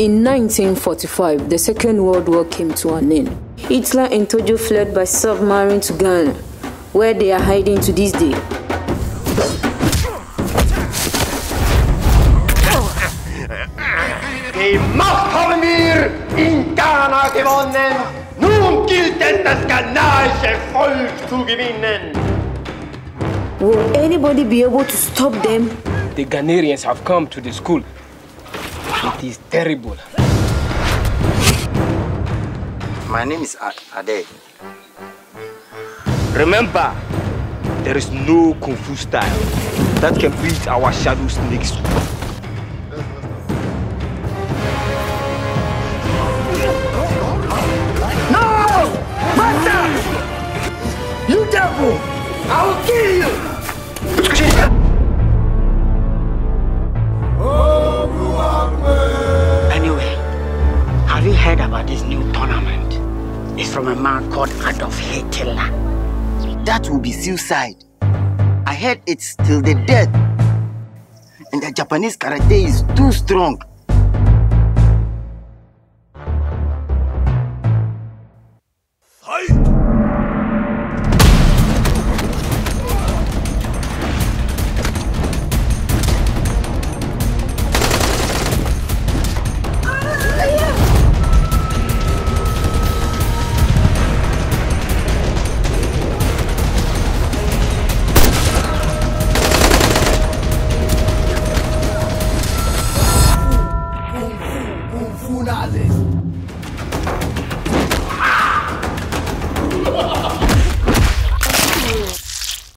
In 1945, the Second World War came to an end. Hitler and Tojo fled by submarine to Ghana, where they are hiding to this day. Die Macht haben wir in Ghana gewonnen. Nun gilt es, das ghanaische Volk zu gewinnen. Will anybody be able to stop them? The Ghan-Aryans have come to the school. It is terrible. My name is Addae. Remember, there is no Kung Fu style that can beat our shadow snakes. No! Master! You devil! I will kill you! Anyway, have you heard about this new tournament? It's from a man called Adolf Hitler. That will be suicide. I heard it's till the death. And the Japanese karate is too strong.